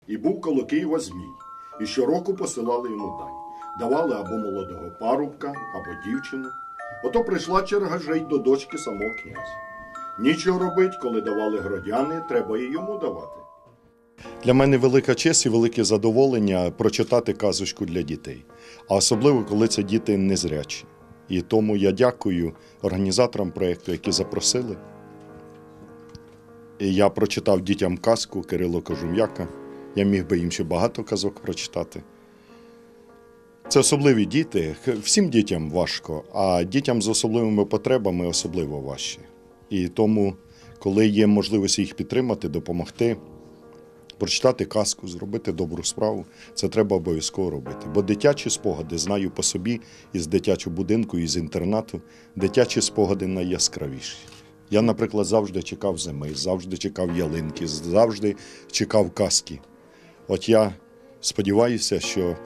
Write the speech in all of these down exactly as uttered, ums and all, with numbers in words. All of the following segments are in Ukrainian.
І був коло Києва Змій, і щороку посилали йому дань. Давали або молодого парубка, або дівчину. Ото прийшла черга вже й до дочки самого князя. Нічого робить, коли давали гродяни, треба і йому давати. Для мене велика честь і велике задоволення прочитати казочку для дітей. А особливо, коли це діти незрячі. І тому я дякую організаторам проєкту, які запросили. І я прочитав дітям казку Кирило Кожум'яка. Я міг би їм ще багато казок прочитати. Це особливі діти. Всім дітям важко, а дітям з особливими потребами особливо важче. І тому, коли є можливість їх підтримати, допомогти, прочитати казку, зробити добру справу, це треба обов'язково робити. Бо дитячі спогади, знаю по собі, із дитячого будинку, із інтернату, дитячі спогади найяскравіші. Я, наприклад, завжди чекав зими, завжди чекав ялинки, завжди чекав казки. От я сподіваюся, що,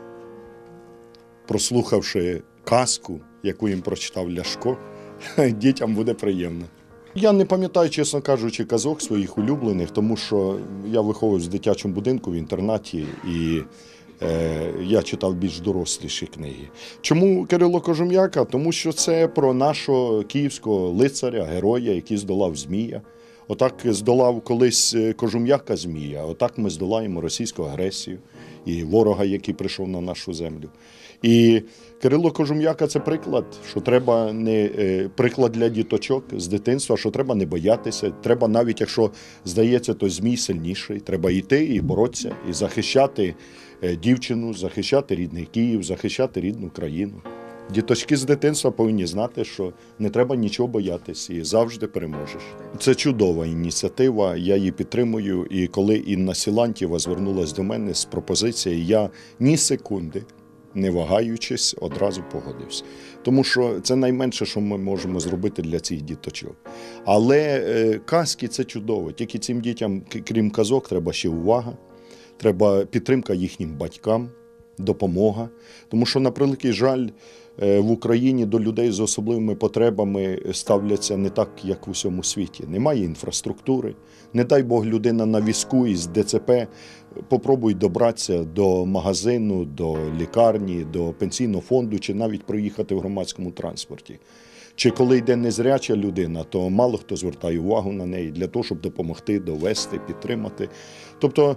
прослухавши казку, яку їм прочитав Ляшко, дітям буде приємно. Я не пам'ятаю, чесно кажучи, казок своїх улюблених, тому що я виховувався в дитячому будинку, в інтернаті, і е, я читав більш доросліші книги. Чому Кирило Кожум'яка? Тому що це про нашого київського лицаря, героя, який здолав Змія. Отак здолав колись Кожум'яка Змія, отак ми здолаємо російську агресію і ворога, який прийшов на нашу землю. І Кирило Кожум'яка – це приклад, що треба не приклад для діточок з дитинства, що треба не боятися, треба навіть, якщо здається, то Змій сильніший, треба йти і боротися, і захищати дівчину, захищати рідний Київ, захищати рідну країну. Діточки з дитинства повинні знати, що не треба нічого боятися і завжди переможеш. Це чудова ініціатива, я її підтримую. І коли Інна Сілантьєва звернулася до мене з пропозицією, я ні секунди, не вагаючись, одразу погодився. Тому що це найменше, що ми можемо зробити для цих діточок. Але е, казки – це чудово. Тільки цим дітям, крім казок, треба ще увага, треба підтримка їхнім батькам, допомога. Тому що, на превеликий жаль, в Україні до людей з особливими потребами ставляться не так, як в усьому світі. Немає інфраструктури. Не дай Бог, людина на візку із ДЦП попробує добратися до магазину, до лікарні, до пенсійного фонду, чи навіть проїхати в громадському транспорті. Чи коли йде незряча людина, то мало хто звертає увагу на неї для того, щоб допомогти, довести, підтримати. Тобто,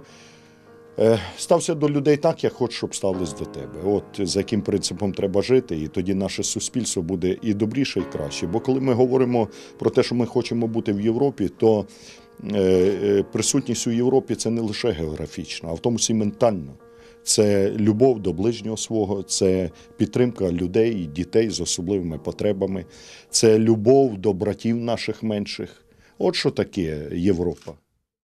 стався до людей так, як хочеш, щоб ставились до тебе. От за яким принципом треба жити, і тоді наше суспільство буде і добріше, і краще. Бо коли ми говоримо про те, що ми хочемо бути в Європі, то присутність у Європі – це не лише географічна, а в тому числі ментально. Це любов до ближнього свого, це підтримка людей і дітей з особливими потребами, це любов до братів наших менших. От що таке Європа.